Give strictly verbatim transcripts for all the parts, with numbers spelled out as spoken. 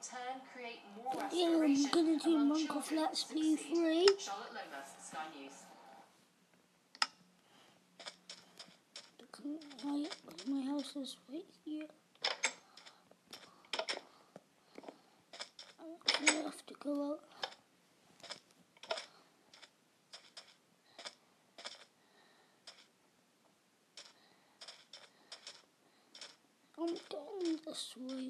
turn create more Yeah, I'm gonna do Minecraft Let's Play three. Charlotte Lomas, Sky News. My, my house is right here. I have to go out. I'm going this way.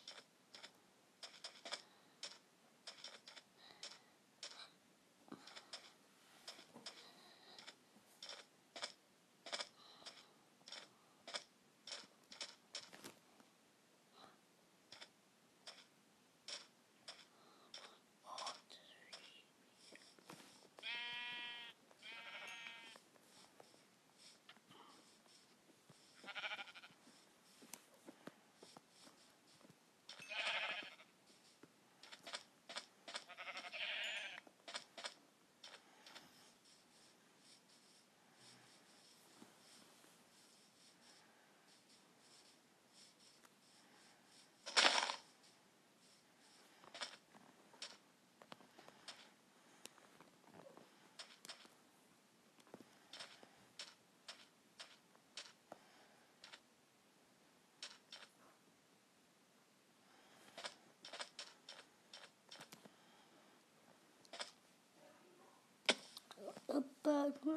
A bad one.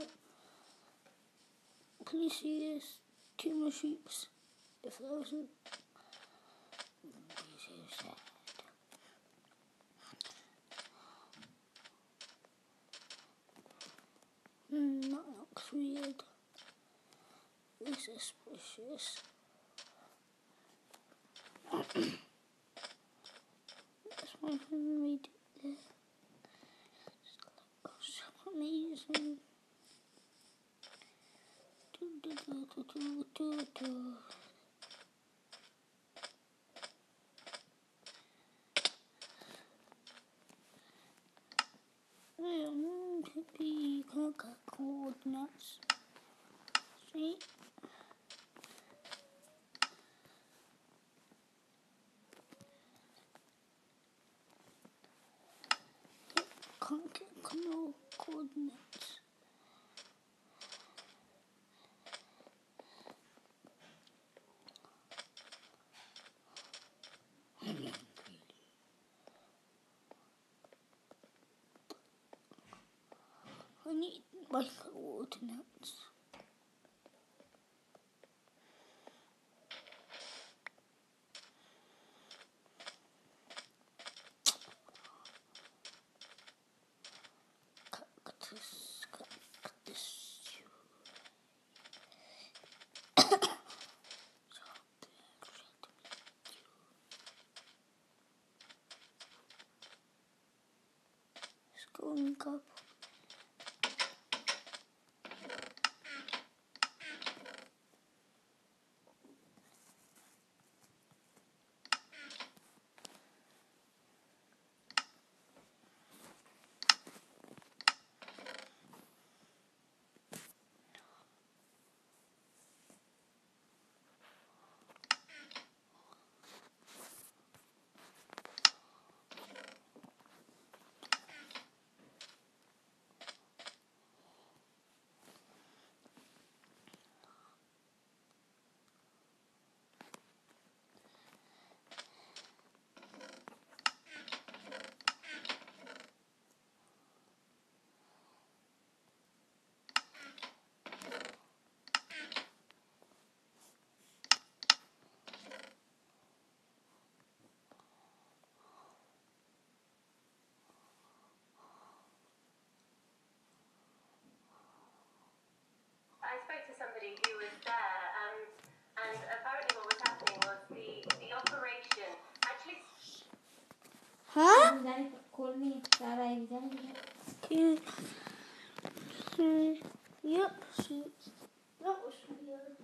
Please see this. Two more sheeps. A thousand. This is sad. Hmm, that looks weird. This is suspicious. This one can read it. So amazing. Do, do, do, do, do, do, do. Um, maybe can't get coordinates. See? Can't get no coordinates. I need my coordinates. Cactus, cactus. It's going up. I spoke to somebody who was there, um, and apparently what was happening was the, the operation actually... Huh? Okay. So, yep. So, that was weird.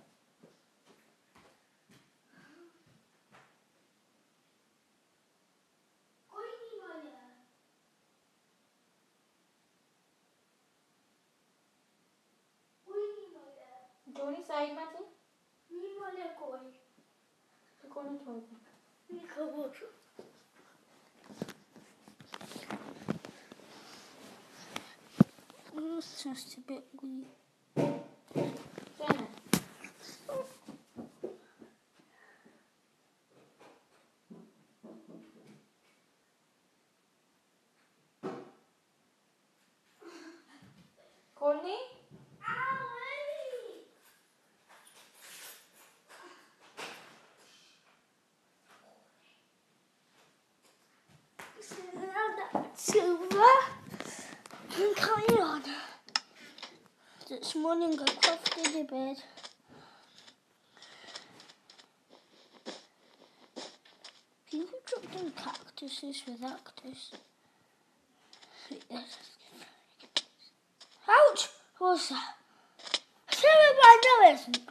जोनी side में थी नी वाले कोई तो कौन छोड़ दे नी खबर was just a bit weird. Jenna. Courtney? Silver, I'm carrying on. This morning I crafted a bed. People drop down cactuses with actors. Ouch! What's that? Silver, but I know it isn't.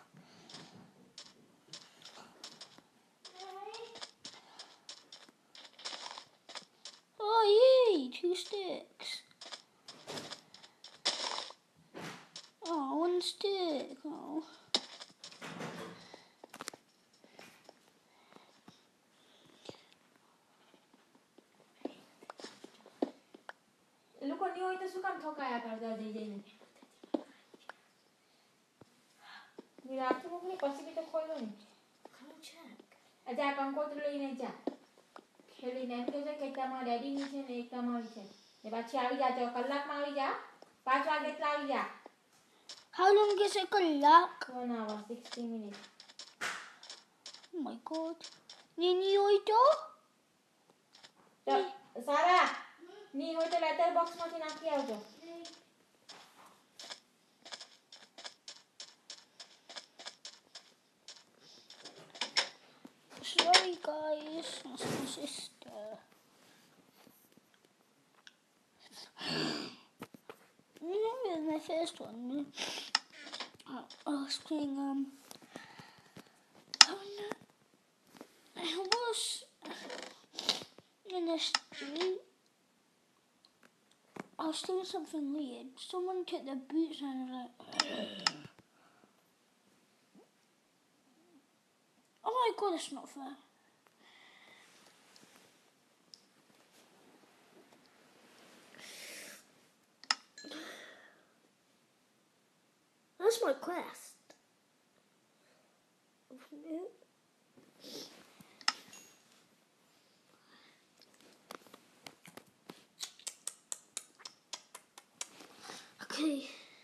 Oh yay, two sticks. Oh, one stick. Oh. એ લોકો નહીં હોય તો શું કામ ઠોકાયા કરતા જઈ જઈને ની રાત્રે મોકલી પછી બી તો ખોલ્યો ને આજે આ કંકોત્રી લઈને જા ખેલીને એમ કહેશે કે એકતામાં ડેડીની છે ને એકતામાં આવી છે ને પાછી આવી જા જો કલાકમાં આવી જા પાંચ વાગે એટલે આવી જા. How long is it gonna last? One hour, sixty minutes. Oh my god. Nini oito? સારા ની હોય તો લેટર બોક્સમાંથી નાખી આવજો. Sorry guys, that's my sister. You know, my first one, I was playing, um, I was in the street. I was doing something weird. Someone took their boots and I was like, oh my god, it's not fair. That's my quest. Okay.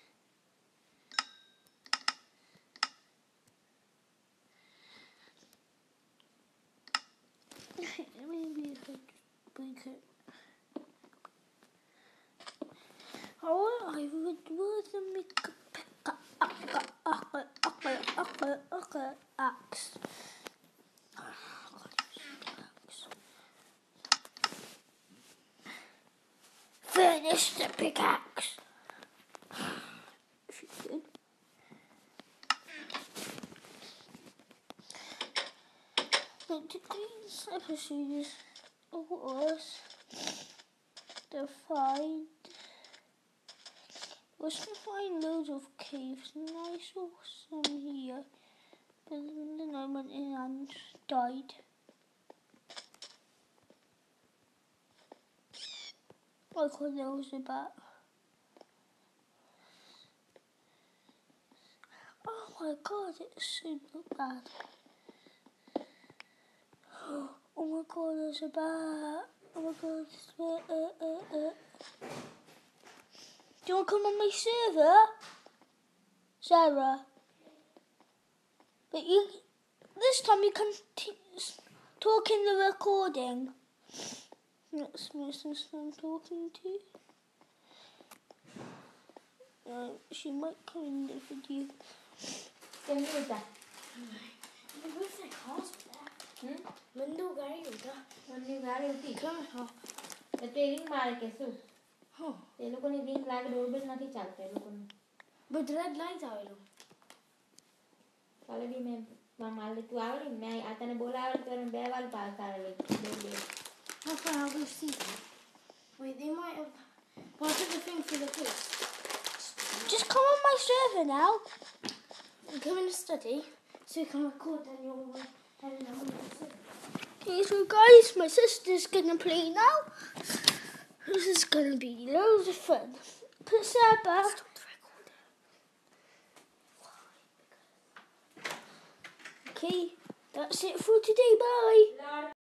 Maybe if I break it. Oh, I would rather make a axe. Finish the pickaxe. But today's episode is was to find was to find loads of caves, and I saw some here, but then I went in and died. I thought there was a bat. Oh my god, it should look bad. Oh my god, there's a bat. Oh my god, uh, uh, uh, uh. Do you want to come on my server? Sarah? But you, this time you can t- talk in the recording. That's Missus I'm talking to. Uh, she might come in the video. કેમ હતા Everything costs that. Hmm Window Gary Uda. મને ગાડી હતી Come on. એટલે ring મારે કે શું Oh. એ લોકોની રિંગ લાગે ડોરબેલ નથી ચાલતો એ લોકોનું But red lights are low. કાલે બી મેં મારે તું આવડી મેં આ તને બોલાવડી તો બે વાર પાસ આવેલી doorbell. How far I'll go see them. Wait, they might have part of the thing for the place. Just come on my server now. Come in the study so you can record on your Okay, so guys, my sister's gonna play now. This is gonna be loads of fun. Put Seba. Okay, that's it for today. Bye.